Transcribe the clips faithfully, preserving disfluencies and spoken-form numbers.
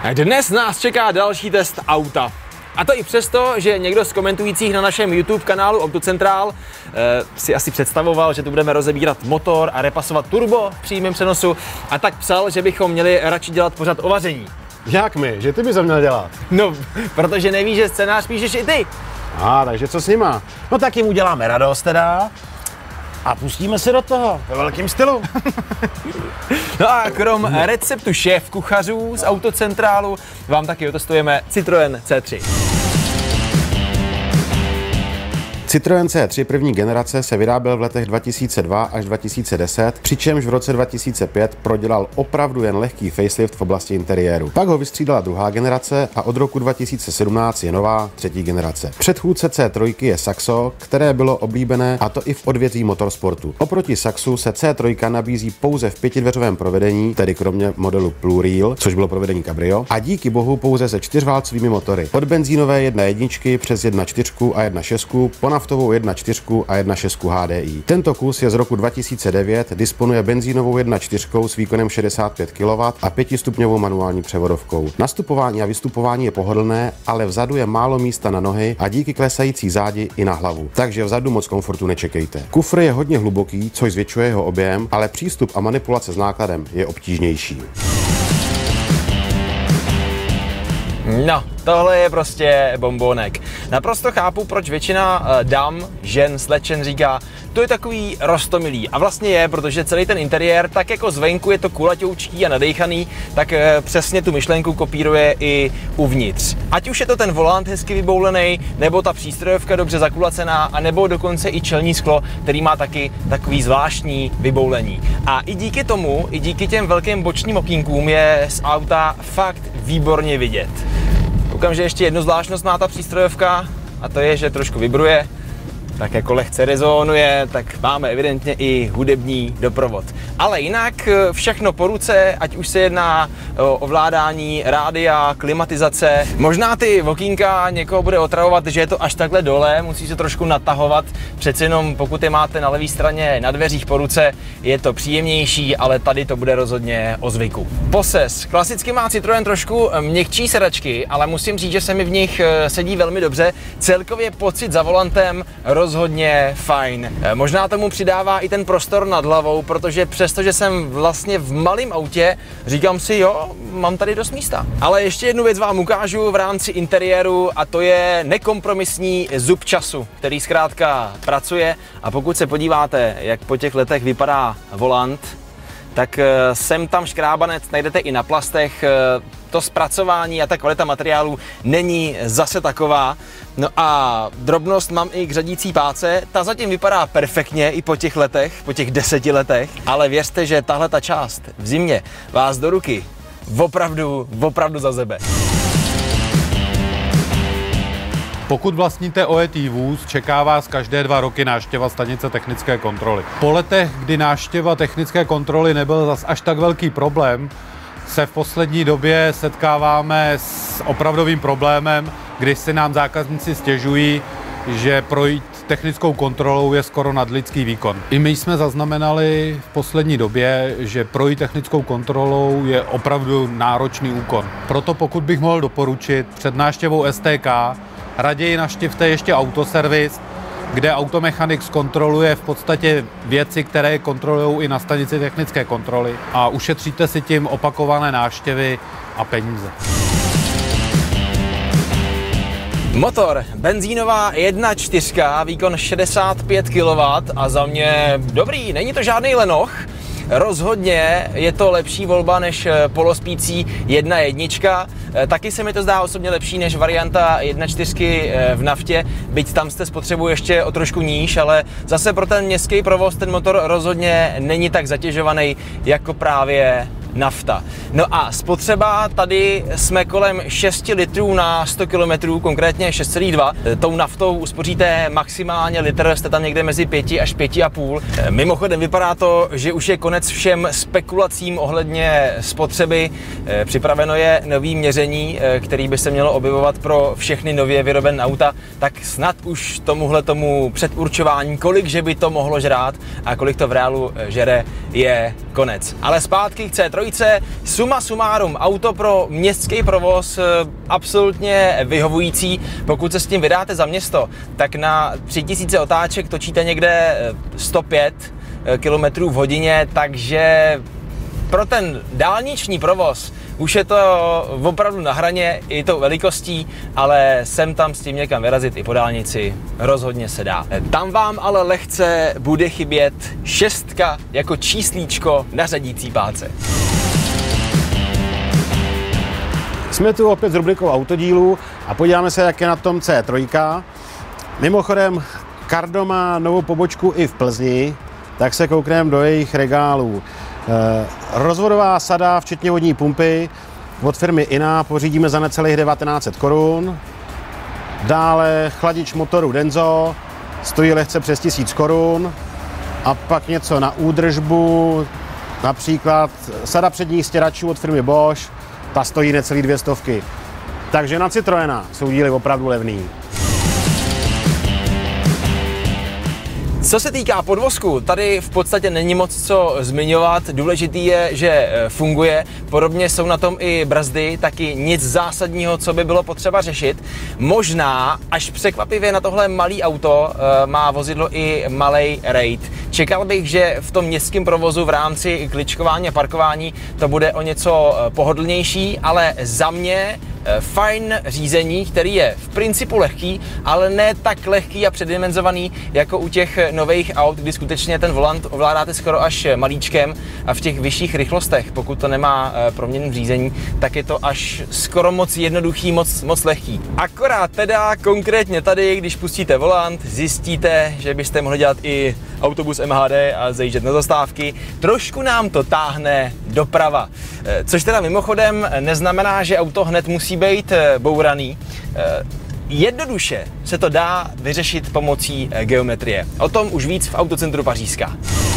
Dnes nás čeká další test auta. A to i přesto, že někdo z komentujících na našem YouTube kanálu Autocentrál eh, si asi představoval, že tu budeme rozebírat motor a repasovat turbo v přímém přenosu a tak psal, že bychom měli radši dělat pořad o vaření. Jak my? Že ty bys to měl dělat? No, protože nevíš, že scénář píšeš i ty. A, takže co s nima? No tak jim uděláme radost teda a pustíme se do toho ve velkém stylu. No a krom receptu šéf kuchařů z Autocentrálu vám taky otestujeme Citroën C tři. Citroën C tři první generace se vyráběl v letech dva tisíce dva až dva tisíce deset, přičemž v roce dva tisíce pět prodělal opravdu jen lehký facelift v oblasti interiéru. Pak ho vystřídala druhá generace a od roku dva tisíce sedmnáct je nová třetí generace. Předchůdce C tři je Saxo, které bylo oblíbené, a to i v odvětví motorsportu. Oproti Saxu se C tři nabízí pouze v pětidveřovém provedení, tedy kromě modelu Pluriel, což bylo provedení Cabrio, a díky bohu pouze se čtyřválcovými motory. Od benzínové jedna jedničky přes jedna čtyři a jedna šest po naftovou jedna čtyři a jedna šest H D I. Tento kus je z roku dva tisíce devět, disponuje benzínovou jedna čtyři s výkonem šedesát pět kilowattů a pětistupňovou manuální převodovkou. Nastupování a vystupování je pohodlné, ale vzadu je málo místa na nohy a díky klesající zádi i na hlavu. Takže vzadu moc komfortu nečekejte. Kufr je hodně hluboký, což zvětšuje jeho objem, ale přístup a manipulace s nákladem je obtížnější. No, tohle je prostě bombónek. Naprosto chápu, proč většina uh, dam, žen, slečen říká, to je takový roztomilý. A vlastně je, protože celý ten interiér, tak jako zvenku je to kulatoučký a nadejchaný, tak uh, přesně tu myšlenku kopíruje i uvnitř. Ať už je to ten volant hezky vyboulený, nebo ta přístrojovka dobře zakulacená, a nebo dokonce i čelní sklo, který má taky takový zvláštní vyboulení. A i díky tomu, i díky těm velkým bočním okýnkům je z auta fakt výborně vidět. Koukám, že ještě jednu zvláštnost má ta přístrojovka, a to je, že trošku vibruje, tak jako lehce rezonuje, tak máme evidentně i hudební doprovod. Ale jinak všechno po ruce, ať už se jedná o ovládání rádia, klimatizace. Možná ty okýnka někoho bude otravovat, že je to až takhle dole, musí se trošku natahovat. Přeci jenom pokud je máte na levé straně na dveřích po ruce, je to příjemnější, ale tady to bude rozhodně o zvyku. Poses. Klasicky má Citroën trošku měkčí sedačky, ale musím říct, že se mi v nich sedí velmi dobře. Celkově pocit za volantem rozhodně fajn. Možná tomu přidává i ten prostor nad hlavou, protože přestože jsem vlastně v malém autě, říkám si, jo, mám tady dost místa. Ale ještě jednu věc vám ukážu v rámci interiéru, a to je nekompromisní zub času, který zkrátka pracuje, a pokud se podíváte, jak po těch letech vypadá volant, tak sem tam škrábanec najdete i na plastech. To zpracování a ta kvalita materiálu není zase taková. No a drobnost, mám i k řadící páce, ta zatím vypadá perfektně i po těch letech, po těch deseti letech, ale věřte, že tahle ta část v zimě vás do ruky opravdu, opravdu zazebe. Pokud vlastníte ojetý vůz, čeká vás každé dva roky návštěva stanice technické kontroly. Po letech, kdy návštěva technické kontroly nebyl zas až tak velký problém, se v poslední době setkáváme s opravdovým problémem, kdy si nám zákazníci stěžují, že projít technickou kontrolou je skoro nadlidský výkon. I my jsme zaznamenali v poslední době, že projít technickou kontrolou je opravdu náročný úkon. Proto pokud bych mohl doporučit před návštěvou S T K, raději navštivte ještě autoservis, kde automechanik zkontroluje v podstatě věci, které kontrolují i na stanici technické kontroly, a ušetříte si tím opakované návštěvy a peníze. Motor, benzínová jedna čtyři, výkon šedesát pět kilowattů a za mě dobrý, není to žádný lenoch. Rozhodně je to lepší volba než polospící jedna jednička. Taky se mi to zdá osobně lepší než varianta jedna čtyři v naftě, byť tam jste spotřebu ještě o trošku níž, ale zase pro ten městský provoz ten motor rozhodně není tak zatěžovaný jako právě nafta. No a spotřeba, tady jsme kolem šesti litrů na sto kilometrů, konkrétně šest celá dva. Tou naftou uspoříte maximálně litr, jste tam někde mezi pěti až pěti a půl. Mimochodem vypadá to, že už je konec všem spekulacím ohledně spotřeby. Připraveno je nový měření, který by se mělo objevovat pro všechny nově vyrobené auta, tak snad už tomuhle tomu předurčování, kolik že by to mohlo žrát a kolik to v reálu žere, je konec. Ale zpátky k C tři. trojce. Suma sumárum, auto pro městský provoz absolutně vyhovující. Pokud se s tím vydáte za město, tak na tři tisíce otáček točíte někde sto pět kilometrů v hodině, takže pro ten dálniční provoz už je to opravdu na hraně i tou velikostí, ale sem tam s tím někam vyrazit i po dálnici rozhodně se dá. Tam vám ale lehce bude chybět šestka jako číslíčko na řadící páce. Jsme tu opět s rubrikou autodílů a podíváme se, jak je na tom C tři. Mimochodem, Cardo má novou pobočku i v Plzni, tak se koukneme do jejich regálů. Rozvodová sada, včetně vodní pumpy, od firmy Ina pořídíme za necelých devatenáct set korun. Dále chladič motoru Denso, stojí lehce přes tisíc korun. A pak něco na údržbu, například sada předních stěračů od firmy Bosch, ta stojí necelý dvě stovky. Takže na Citroena jsou díly opravdu levný. Co se týká podvozku, tady v podstatě není moc co zmiňovat. Důležitý je, že funguje. Podobně jsou na tom i brzdy, taky nic zásadního, co by bylo potřeba řešit. Možná, až překvapivě na tohle malý auto má vozidlo i malej rejt. Čekal bych, že v tom městském provozu v rámci kličkování a parkování to bude o něco pohodlnější, ale za mě fajn řízení, který je v principu lehký, ale ne tak lehký a předimenzovaný jako u těch nových aut, kdy skutečně ten volant ovládáte skoro až malíčkem a v těch vyšších rychlostech, pokud to nemá proměnný řízení, tak je to až skoro moc jednoduchý, moc, moc lehký. Akorát teda konkrétně tady, když pustíte volant, zjistíte, že byste mohli dělat i autobus M H D a zajíždět na zastávky. Trošku nám to táhne doprava, což teda mimochodem neznamená, že auto hned musí být bouraný. Jednoduše se to dá vyřešit pomocí geometrie. O tom už víc v Autocentru Pařížská.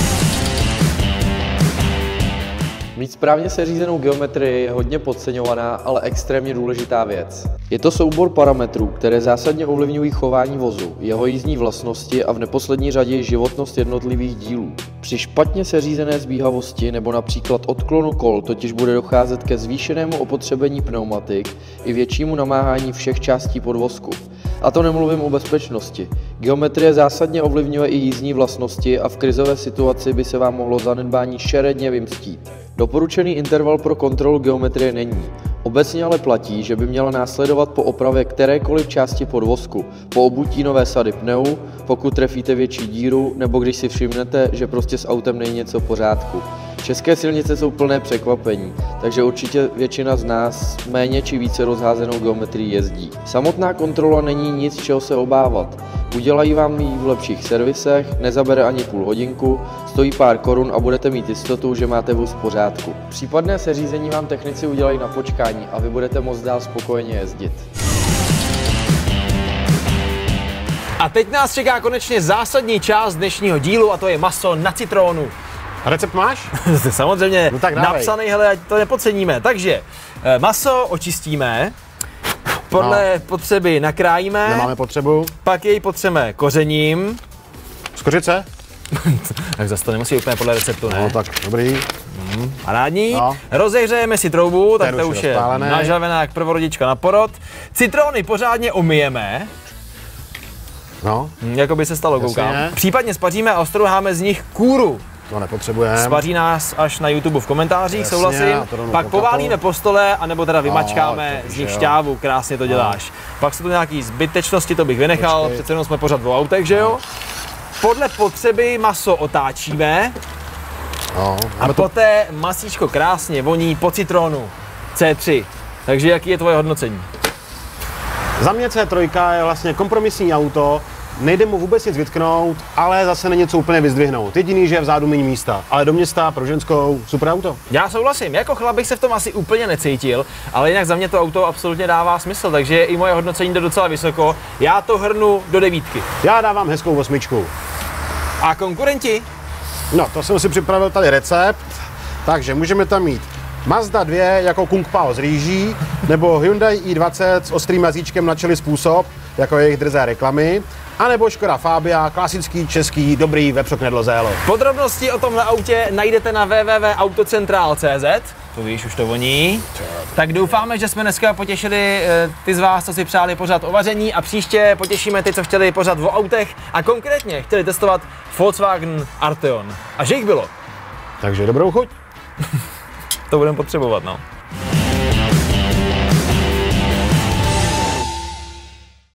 Mít správně seřízenou geometrii je hodně podceňovaná, ale extrémně důležitá věc. Je to soubor parametrů, které zásadně ovlivňují chování vozu, jeho jízdní vlastnosti a v neposlední řadě životnost jednotlivých dílů. Při špatně seřízené zbíhavosti nebo například odklonu kol totiž bude docházet ke zvýšenému opotřebení pneumatik i většímu namáhání všech částí podvozku. A to nemluvím o bezpečnosti. Geometrie zásadně ovlivňuje i jízdní vlastnosti a v krizové situaci by se vám mohlo zanedbání šeredně vymstít. Doporučený interval pro kontrolu geometrie není. Obecně ale platí, že by měla následovat po opravě kterékoliv části podvozku, po obutí nové sady pneu, pokud trefíte větší díru, nebo když si všimnete, že prostě s autem není něco v pořádku. České silnice jsou plné překvapení, takže určitě většina z nás méně či více rozházenou geometrii jezdí. Samotná kontrola není nic, čeho se obávat. Udělají vám ji v lepších servisech, nezabere ani půl hodinku, stojí pár korun a budete mít jistotu, že máte vůz v pořádku. Případné seřízení vám technici udělají na počkání a vy budete moct dál spokojeně jezdit. A teď nás čeká konečně zásadní část dnešního dílu a to je maso na citronu. Recept máš? Samozřejmě no tak napsaný, hele, ať to nepodceníme. Takže maso očistíme, podle no. potřeby nakrájíme. Nemáme potřebu. Pak jej potřeme kořením. Z kořice? Tak zase to nemusí úplně podle receptu, ne? No tak dobrý. Mm. Parádní. No. Rozehřejeme si troubu, tak to už je nažavená jak prvorodička na porod. Citrony pořádně umyjeme. No. Jako by se stalo, koukám. Případně spaříme a ostrouháme z nich kůru. To nepotřebujeme. Spaří nás až na YouTube v komentářích, jasně, souhlasím. Pak poválíme po stole, anebo teda vymačkáme no, z nich šťávu, krásně to děláš. No. Pak jsou to nějaký zbytečnosti, to bych vynechal, počkej. Přece jenom jsme pořád v autech, že jo? Podle potřeby maso otáčíme no, a to... poté masíčko krásně voní po citronu C tři. Takže jaký je tvoje hodnocení? Za mě C tři je vlastně kompromisní auto, nejde mu vůbec nic vytknout, ale zase není co úplně vyzdvihnout. Jediný, že je vzadu méně místa, ale do města pro ženskou super auto. Já souhlasím, jako chlap bych se v tom asi úplně necítil, ale jinak za mě to auto absolutně dává smysl, takže i moje hodnocení jde docela vysoko. Já to hrnu do devítky. Já dávám hezkou osmičku. A konkurenti? No, to jsem si připravil tady recept, takže můžeme tam mít Mazda dva jako Kung Pao z rýží, nebo Hyundai i dvacet s ostrým mazíčkem na čeli způsob, jako jejich drzé reklamy. A nebo Škoda Fabia, klasický český dobrý vepřoknedlo zélo. Podrobnosti o tomhle autě najdete na w w w tečka autocentral tečka c z. To víš, už to voní. Tak doufáme, že jsme dneska potěšili ty z vás, co si přáli pořad o vaření, a příště potěšíme ty, co chtěli pořad o autech a konkrétně chtěli testovat Volkswagen Arteon. A že jich bylo. Takže dobrou chuť. To budeme potřebovat, no.